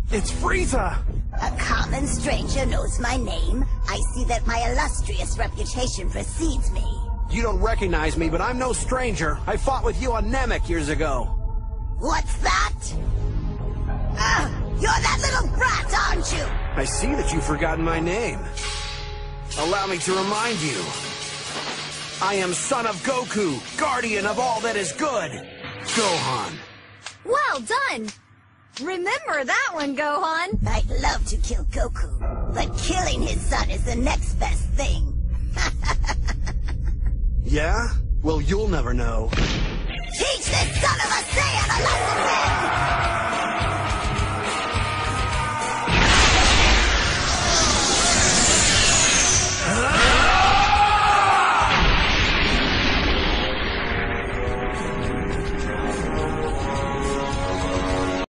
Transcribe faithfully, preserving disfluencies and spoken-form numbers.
It's Frieza! A common stranger knows my name. I see that my illustrious reputation precedes me. You don't recognize me, but I'm no stranger. I fought with you on Namek years ago. What's that? Ah, you're that little brat, aren't you? I see that you've forgotten my name. Allow me to remind you. I am son of Goku, guardian of all that is good. Gohan. Well done! Remember that one, Gohan! I'd love to kill Goku, but killing his son is the next best thing. Yeah? Well, you'll never know. Teach this son of a Saiyan a lesson!